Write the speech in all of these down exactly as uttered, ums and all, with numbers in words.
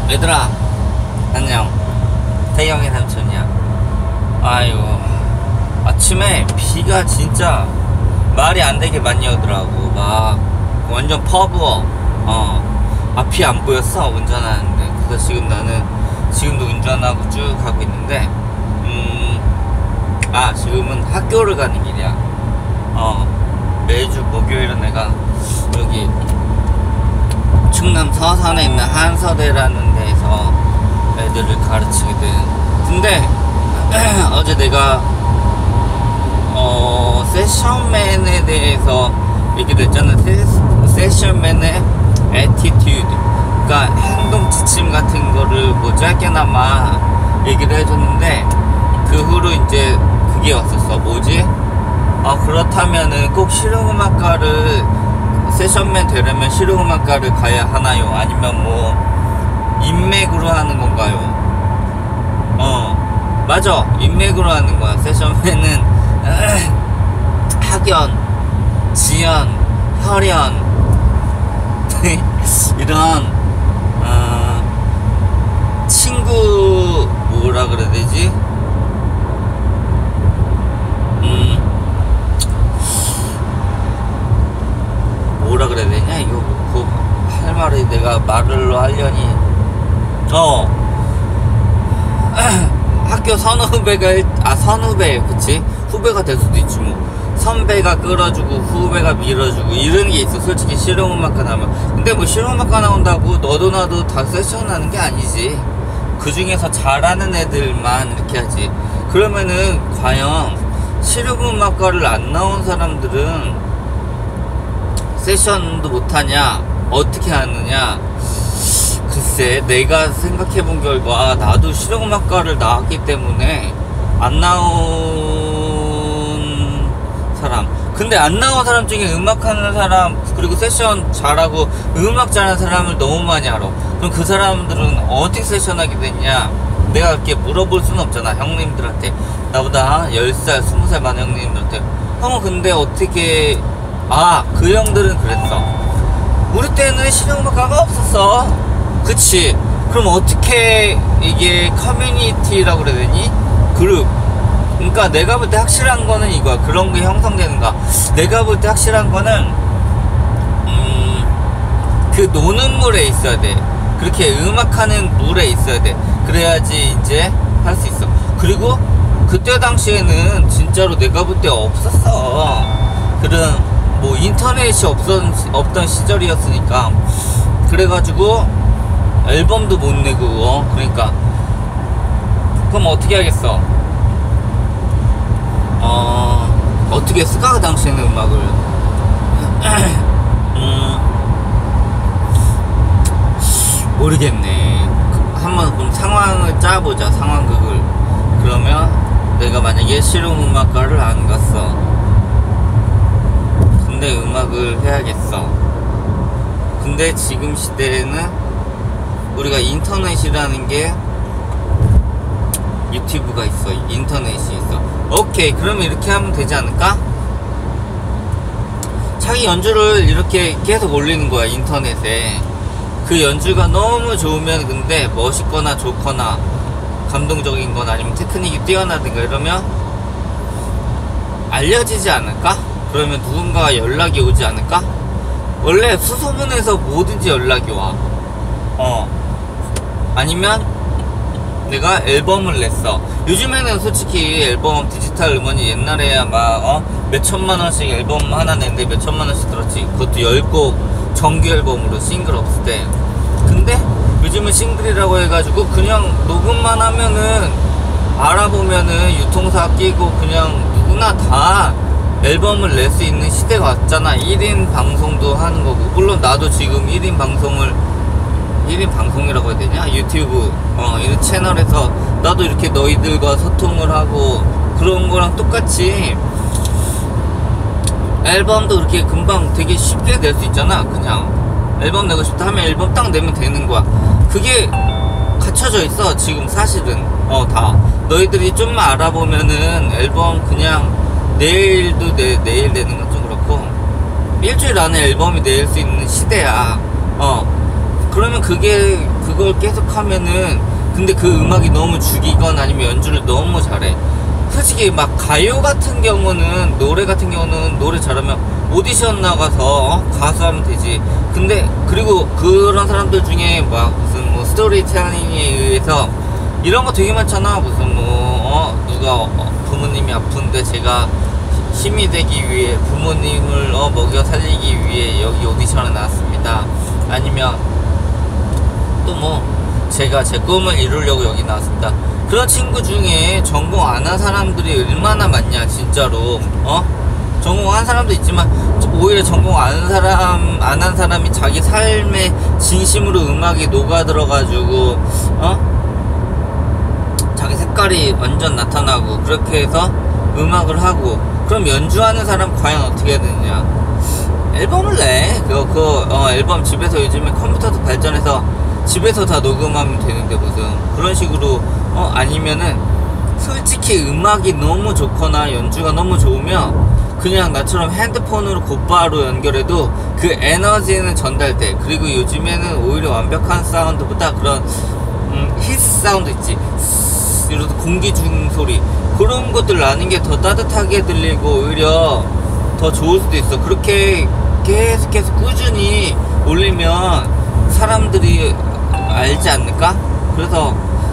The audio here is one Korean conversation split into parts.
얘들아 안녕, 태경의 삼촌이야. 아이고, 아침에 비가 진짜 말이 안 되게 많이 오더라고. 막 완전 퍼부어. 어 앞이 안 보였어 운전하는데. 그래서 지금 나는 지금도 운전하고 쭉 가고 있는데 음아 지금은 학교를 가는 길이야. 어 매주 목요일은 내가 여기 충남 서산에 있는 한서대라는 데에서 애들을 가르치거든. 근데 어제 내가 어 세션맨에 대해서 얘기를 했잖아. 세, 세션맨의 애티튜드, 그러니까 행동 지침 같은 거를 뭐 짧게나마 얘기를 해줬는데, 그 후로 이제 그게 왔었어. 뭐지? 아 그렇다면은 꼭 실용음악과를 세션맨 되려면 실용음악과를 가야 하나요? 아니면 뭐 인맥으로 하는 건가요? 어 맞아, 인맥으로 하는 거야. 세션맨은 학연, 지연, 혈연 이런 어, 친구 뭐라 그래야 되지? 음 뭐라 그래야 되냐? 이거 그 할 말을 내가 말로 하려니 어 학교 선후배가 일, 아 선후배 그치? 후배가 될 수도 있지 뭐. 선배가 끌어주고 후배가 밀어주고 이런 게 있어. 솔직히 실용음악과 나오면. 근데 뭐 실용음악과 나온다고 너도 나도 다 세션 하는 게 아니지. 그 중에서 잘하는 애들만 이렇게 하지. 그러면은 과연 실용음악과를 안 나온 사람들은 세션도 못하냐? 어떻게 하느냐? 글쎄, 내가 생각해본 결과 나도 실용음악과를 나왔기 때문에 안 나온 사람, 근데 안 나온 사람 중에 음악하는 사람, 그리고 세션 잘하고 음악 잘하는 사람을 너무 많이 알아. 그럼 그 사람들은 어떻게 세션하게 됐냐? 내가 이렇게 물어볼 수는 없잖아. 형님들한테, 나보다 열 살, 스무 살 많은 형님들한테, 형은 근데 어떻게, 아 그 형들은 그랬어. 우리 때는 실용음악과가 없었어. 그치? 그럼 어떻게 이게 커뮤니티라고 그래야 되니? 그룹. 그러니까 내가 볼 때 확실한 거는 이거야. 그런 게 형성되는가. 내가 볼 때 확실한 거는 음, 그 노는 물에 있어야 돼. 그렇게 음악하는 물에 있어야 돼. 그래야지 이제 할 수 있어. 그리고 그때 당시에는 진짜로 내가 볼 때 없었어. 그런 뭐 인터넷이 없던, 없던 시절이었으니까. 그래가지고 앨범도 못 내고 어? 그러니까 그럼 어떻게 하겠어? 어 어떻게 했을까 그 당시에는 음악을. 음 모르겠네. 한번 그럼 상황을 짜보자. 상황극을. 그러면 내가 만약에 실용음악과를 안 갔어. 근데 음악을 해야겠어. 근데 지금 시대에는 우리가 인터넷이라는 게 유튜브가 있어. 인터넷이 있어. 오케이, 그러면 이렇게 하면 되지 않을까? 자기 연주를 이렇게 계속 올리는 거야 인터넷에. 그 연주가 너무 좋으면, 근데 멋있거나 좋거나 감동적인 거나 아니면 테크닉이 뛰어나든가 이러면 알려지지 않을까? 그러면 누군가가 연락이 오지 않을까? 원래 수소문에서 뭐든지 연락이 와. 어 아니면 내가 앨범을 냈어. 요즘에는 솔직히 앨범, 디지털 음원이 옛날에야 막 어? 몇천만 원씩 앨범 하나 냈는데 몇천만 원씩 들었지. 그것도 열 곡 정규 앨범으로 싱글 없을 때. 근데 요즘은 싱글이라고 해가지고 그냥 녹음만 하면은 알아보면은 유통사 끼고 그냥 누구나 다 앨범을 낼 수 있는 시대가 왔잖아. 일 인 방송도 하는 거고. 물론 나도 지금 일 인 방송을 일 인 방송이라고 해야 되냐? 유튜브 어 이런 채널에서 나도 이렇게 너희들과 소통을 하고 그런 거랑 똑같이 앨범도 그렇게 금방 되게 쉽게 낼 수 있잖아. 그냥 앨범 내고 싶다 하면 앨범 딱 내면 되는 거야. 그게 갖춰져 있어 지금 사실은. 어 다 너희들이 좀만 알아보면은 앨범 그냥 내일도 내, 내일 내는 건 좀 그렇고 일주일 안에 앨범이 낼 수 있는 시대야. 어 그러면 그게 그걸 계속 하면은, 근데 그 음악이 너무 죽이건 아니면 연주를 너무 잘해. 솔직히 막 가요 같은 경우는, 노래 같은 경우는 노래 잘하면 오디션 나가서 어? 가수 하면 되지. 근데 그리고 그런 사람들 중에 막 무슨 뭐 스토리텔링에 의해서 이런 거 되게 많잖아. 무슨 뭐 어? 누가 어, 부모님이 아픈데 제가 힘이 되기 위해 부모님을 어, 먹여 살리기 위해 여기 오디션에 나왔습니다. 아니면 또 뭐 제가 제 꿈을 이루려고 여기 나왔습니다. 그런 친구 중에 전공 안 한 사람들이 얼마나 많냐 진짜로. 어? 전공한 사람도 있지만 오히려 전공 안 한 사람 안 한 사람이 자기 삶에 진심으로 음악이 녹아들어가지고 어? 자기 색깔이 완전 나타나고 그렇게 해서 음악을 하고, 그럼 연주하는 사람 과연 어떻게 해야 되느냐? 앨범을 내. 그거 그 어, 앨범 집에서 요즘에 컴퓨터도 발전해서 집에서 다 녹음하면 되는데 무슨 그런 식으로 어 아니면은 솔직히 음악이 너무 좋거나 연주가 너무 좋으면 그냥 나처럼 핸드폰으로 곧바로 연결해도 그 에너지는 전달돼. 그리고 요즘에는 오히려 완벽한 사운드보다 그런 음, 히스 사운드 있지, 이런 공기 중 소리, 그런 것들 나는 게 더 따뜻하게 들리고 오히려 더 좋을 수도 있어. 그렇게 계속해서 꾸준히 올리면 사람들이 알지 않을까? 그래서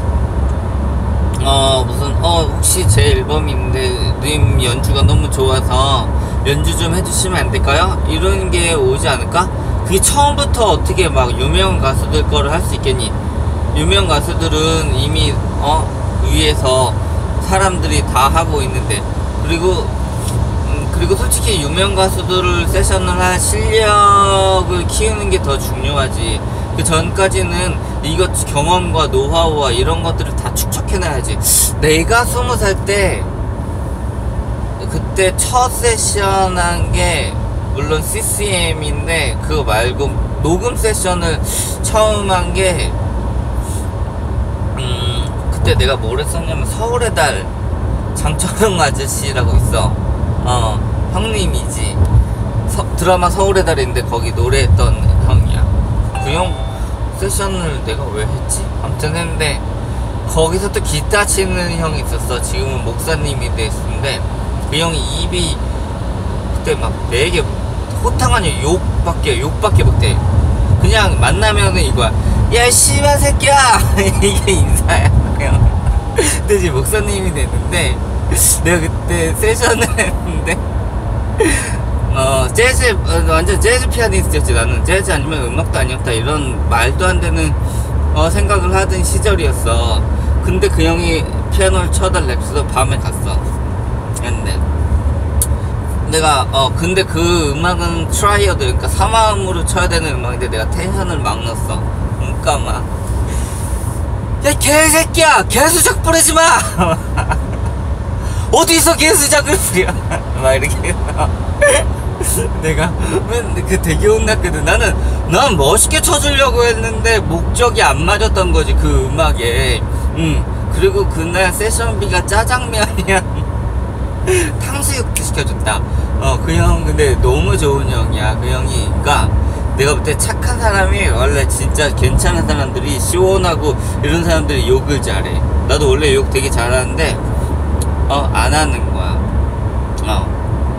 어 무슨 어 혹시 제 앨범인데 님 연주가 너무 좋아서 연주 좀 해주시면 안 될까요? 이런 게 오지 않을까? 그게 처음부터 어떻게 막 유명 가수들 거를 할 수 있겠니? 유명 가수들은 이미 어 위에서 사람들이 다 하고 있는데, 그리고 음, 그리고 솔직히 유명 가수들을 세션을 할 실력을 키우는 게 더 중요하지. 그 전까지는 이것 경험과 노하우와 이런 것들을 다 축적해놔야지. 내가 스무 살 때 그때 첫 세션 한 게 물론 씨씨엠인데 그거 말고 녹음 세션을 처음 한 게 음 그때 내가 뭘 했었냐면 서울의 달 장철웅 아저씨라고 있어. 어 형님이지. 서, 드라마 서울의 달인데 거기 노래했던 형이야. 그 형 세션을 내가 왜 했지? 아무튼 했는데 거기서 또 기타 치는 형이 있었어. 지금은 목사님이 됐는데 그 형이 입이 그때 막 되게 호탕하니 욕밖에 욕밖에 못해. 그냥 만나면은 이거야. 야 씨발 새끼야 이게 인사야 그냥. 근데 이제 목사님이 됐는데 내가 그때 세션을 했는데 어 재즈 어, 완전 재즈 피아니스트였지. 나는 재즈 아니면 음악도 아니었다 이런 말도 안 되는 어, 생각을 하던 시절이었어. 근데 그 형이 피아노를 쳐달랬어. 밤에 갔어. 근데 내가 어 근데 그 음악은 트라이어드, 그러니까 사마음으로 쳐야 되는 음악인데 내가 텐션을 막 넣었어. 그러니까 막 야 개새끼야 개수작 부르지마 어디서 개수작을 부려 막 이렇게 해서 내가 맨 그 되게 혼났거든. 나는 난 멋있게 쳐주려고 했는데 목적이 안 맞았던 거지 그 음악에. 음 그리고 그날 세션비가 짜장면이야 탕수육도 시켜줬다. 어 그 형 근데 너무 좋은 형이야. 그 형이 그니까 내가 볼 때 착한 사람이 원래 진짜 괜찮은 사람들이 시원하고 이런 사람들이 욕을 잘해. 나도 원래 욕 되게 잘하는데 어 안 하는 거야. 어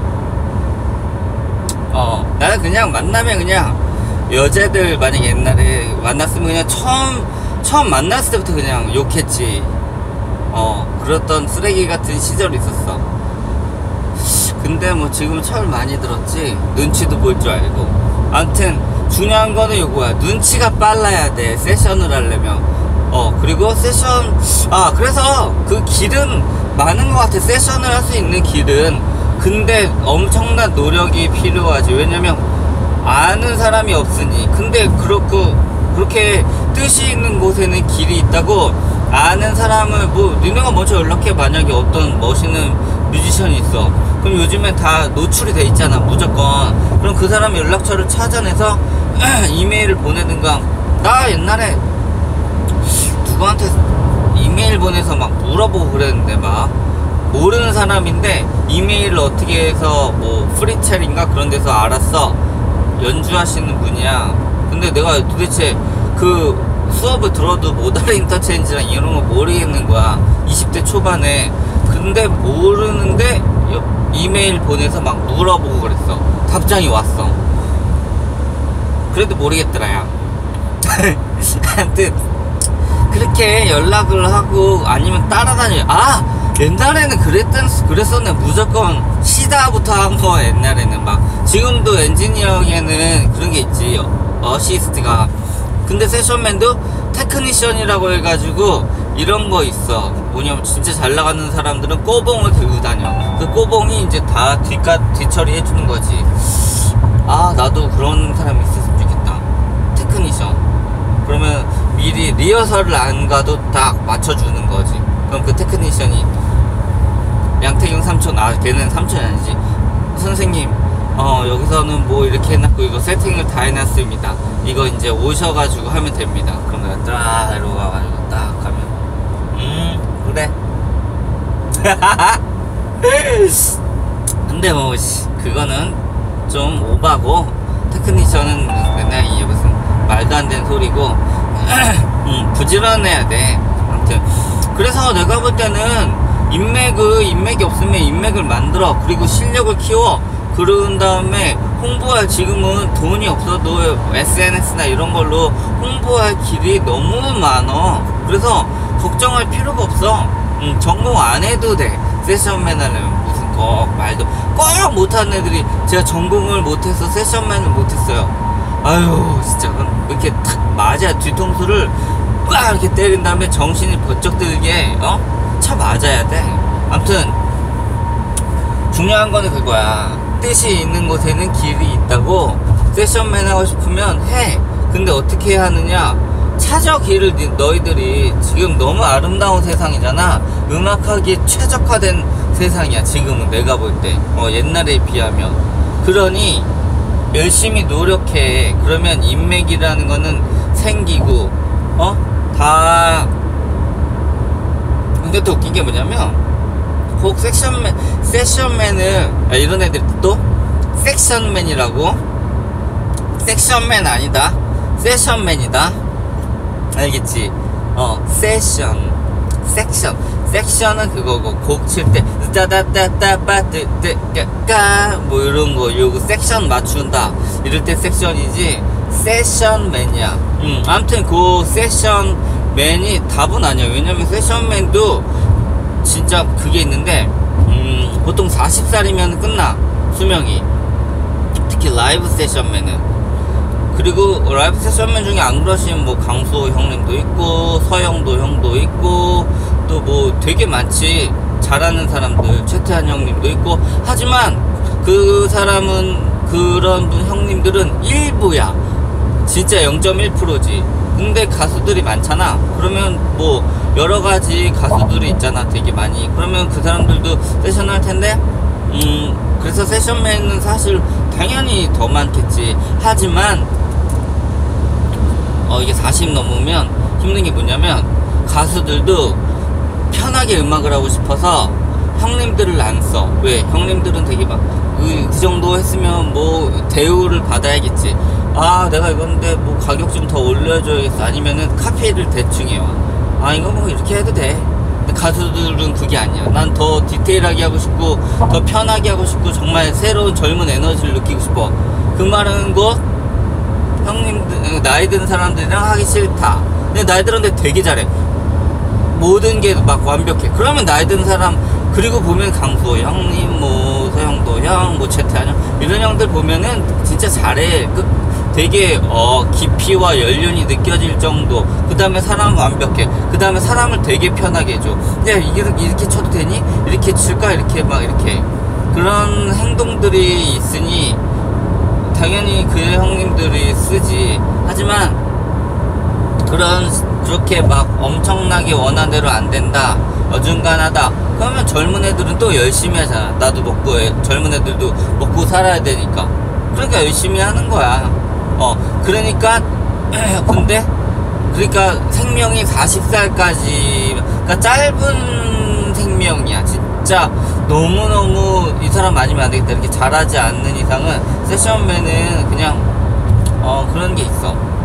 어 나는 그냥 만나면 그냥 여자들 만약에 옛날에 만났으면 그냥 처음 처음 만났을 때부터 그냥 욕했지. 어 그랬던 쓰레기 같은 시절이 있었어. 근데 뭐 지금 철 많이 들었지. 눈치도 볼 줄 알고. 아무튼 중요한 거는 요거야. 눈치가 빨라야 돼 세션을 하려면. 어 그리고 세션 아 그래서 그 길은 많은 것 같아. 세션을 할 수 있는 길은. 근데 엄청난 노력이 필요하지. 왜냐면 아는 사람이 없으니. 근데 그렇고 그렇게 뜻이 있는 곳에는 길이 있다고. 아는 사람을 뭐 니네가 먼저 연락해. 만약에 어떤 멋있는 뮤지션이 있어. 그럼 요즘엔 다 노출이 돼 있잖아 무조건. 그럼 그 사람 연락처를 찾아내서 이메일을 보내든가. 나 옛날에 누구한테 이메일 보내서 막 물어보고 그랬는데 막 모르는 사람인데 이메일을 어떻게 해서 뭐 프리첼인가 그런 데서 알았어. 연주하시는 분이야. 근데 내가 도대체 그 수업을 들어도 모달 인터체인지랑 이런 거 모르겠는 거야. 이십 대 초반에. 근데 모르는데 이메일 보내서 막 물어보고 그랬어. 답장이 왔어. 그래도 모르겠더라 야. 하여튼 그렇게 연락을 하고 아니면 따라다니. 아 옛날에는 그랬던 그랬었네. 무조건 시다부터 한 거. 옛날에는 막 지금도 엔지니어에는 그런 게 있지. 어시스트가. 근데 세션맨도 테크니션이라고 해가지고 이런 거 있어. 뭐냐면 진짜 잘 나가는 사람들은 꼬봉을 들고 다녀. 그 꼬봉이 이제 다 뒷가 뒷처리 해주는 거지. 아 나도 그런 사람이 있었으면 좋겠다. 테크니션. 그러면 미리 리허설을 안 가도 딱 맞춰주는 거지. 그럼 그 테크니션이 양태경 삼촌, 아 걔는 삼촌이 아니지. 선생님 어 여기서는 뭐 이렇게 해놨고 이거 세팅을 다 해놨습니다. 이거 이제 오셔가지고 하면 됩니다. 그럼 내가 딱 이러고 가가지고 딱 하면 음 그래. 근데 뭐 그거는 좀 오바고 테크니션은 맨날 이게 무슨 말도 안 되는 소리고 음, 부지런해야 돼. 아무튼 그래서 내가 볼 때는 인맥을 인맥이 없으면 인맥을 만들어. 그리고 실력을 키워. 그런 다음에 홍보할, 지금은 돈이 없어도 에스엔에스나 이런 걸로 홍보할 길이 너무 많어. 그래서 걱정할 필요가 없어. 음, 전공 안 해도 돼. 세션맨 하려면 무슨 꼭 말도 꼭 못하는 애들이 제가 전공을 못해서 세션맨을 못했어요. 아유 진짜 이렇게 탁 맞아. 뒤통수를 꽉 이렇게 때린 다음에 정신이 번쩍 들게 어? 차 맞아야 돼. 아무튼 중요한 거는 그거야. 뜻이 있는 곳에는 길이 있다고. 세션맨 하고 싶으면 해. 근데 어떻게 해야 하느냐. 찾아 길을. 너희들이 지금 너무 아름다운 세상이잖아. 음악하기에 최적화된 세상이야 지금은. 내가 볼 때 어, 옛날에 비하면. 그러니 열심히 노력해. 그러면 인맥이라는 거는 생기고 어? 다. 근데 또 웃긴 게 뭐냐면 꼭 섹션맨, 세션맨을, 야, 이런 애들이 또 섹션맨이라고. 섹션맨 아니다. 세션맨이다. 알겠지? 어, 세션, 섹션, 섹션은 그거고 곡 칠 때 따다따따빠뜨뜨까 뭐 이런 거 요거 섹션 맞춘다 이럴 때 섹션이지. 세션맨이야. 음, 아무튼 그 세션맨이 답은 아니야. 왜냐면 세션맨도 진짜 그게 있는데 음, 보통 마흔 살이면 끝나 수명이. 특히 라이브 세션맨은. 그리고 라이브 세션맨 중에 안 그러신 뭐 강수호 형님도 있고 서영도 형도 있고 또 뭐 되게 많지. 잘하는 사람들 최태한 형님도 있고. 하지만 그 사람은 그런 분 형님들은 일부야. 진짜 영 점 일 퍼센트지 근데 가수들이 많잖아. 그러면 뭐 여러가지 가수들이 있잖아 되게 많이. 그러면 그 사람들도 세션 할 텐데 음 그래서 세션맨은 사실 당연히 더 많겠지. 하지만 어 이게 사십 넘으면 힘든 게 뭐냐면 가수들도 편하게 음악을 하고 싶어서 형님들을 안 써. 왜? 형님들은 되게 막 그, 그 정도 했으면 뭐 대우를 받아야겠지. 아 내가 이건데 뭐 가격 좀 더 올려줘야겠어. 아니면은 카피를 대충 해와. 아 이거 뭐 이렇게 해도 돼. 근데 가수들은 그게 아니야. 난 더 디테일하게 하고 싶고 더 편하게 하고 싶고 정말 새로운 젊은 에너지를 느끼고 싶어. 그 말은 곧 형님들 나이 든 사람들이랑 하기 싫다. 근데 나이 들었는데 되게 잘해. 모든 게 막 완벽해. 그러면 나이 든 사람. 그리고 보면 강수호 형님 뭐 서영도 형 뭐 최태한 형 이런 형들 보면은 진짜 잘해. 그 되게 어 깊이와 연륜이 느껴질 정도. 그 다음에 사람 완벽해. 그 다음에 사람을 되게 편하게 해줘. 야 이게 이렇게 쳐도 되니? 이렇게 칠까? 이렇게 막 이렇게 그런 행동들이 있으니 당연히 그 형님들이 쓰지. 하지만 그런 그렇게 막 엄청나게 원하는 대로 안 된다. 어중간하다. 그러면 젊은 애들은 또 열심히 하잖아. 나도 먹고 애, 젊은 애들도 먹고 살아야 되니까. 그러니까 열심히 하는 거야. 어 그러니까 근데 그러니까 생명이 마흔 살까지 그러니까 짧은 생명이야. 진짜 너무너무 이 사람 아니면 안 되겠다 이렇게 잘하지 않는 이상은 세션맨은 그냥 어 그런 게 있어.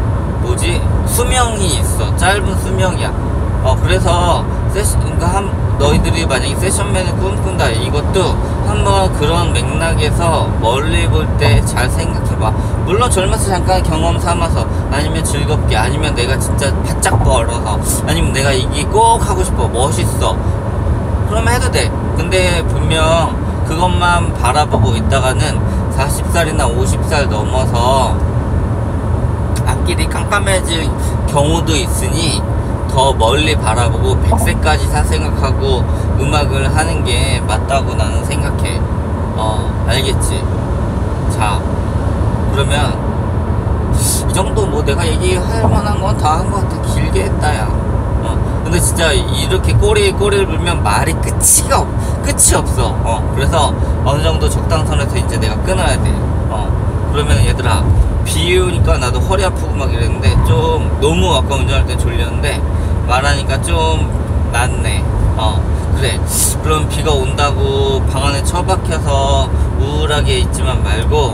뭐지 수명이 있어. 짧은 수명이야. 어 그래서 세션 그러니까 한 너희들이 만약에 세션맨을 꿈꾼다 이것도 한번 그런 맥락에서 멀리 볼 때 잘 생각해봐. 물론 젊어서 잠깐 경험 삼아서 아니면 즐겁게 아니면 내가 진짜 바짝 벌어서 아니면 내가 이게 꼭 하고 싶어 멋있어 그러면 해도 돼. 근데 분명 그것만 바라보고 있다가는 마흔 살이나 오십 살 넘어서 앞길이 깜깜해질 경우도 있으니 더 멀리 바라보고 백 세까지 살 생각하고 음악을 하는 게 맞다고 나는 생각해. 어 알겠지? 자 그러면 이 정도 뭐 내가 얘기할 만한 건 다 한 것 같아. 길게 했다 야. 어 근데 진짜 이렇게 꼬리에 꼬리를 물면 말이 끝이 없 끝이 없어. 어 그래서 어느 정도 적당선에서 이제 내가 끊어야 돼. 어 그러면 얘들아 비 오니까 나도 허리 아프고 막 이랬는데 좀 너무 아까 운전할 때 졸렸는데 말하니까 좀 낫네. 어 그래 그럼 비가 온다고 방 안에 처박혀서 우울하게 있지만 말고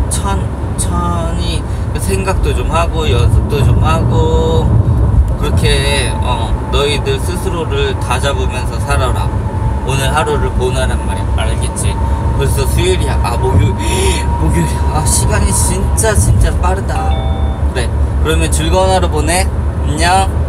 천천히 생각도 좀 하고 연습도 좀 하고 그렇게 어 너희들 스스로를 다잡으면서 살아라. 오늘 하루를 보내란 말이야. 알겠지? 벌써 수요일이야. 아 목요일 목요일이야. 아 시간이 진짜 진짜 빠르다. 그래 그러면 즐거운 하루 보내. 안녕.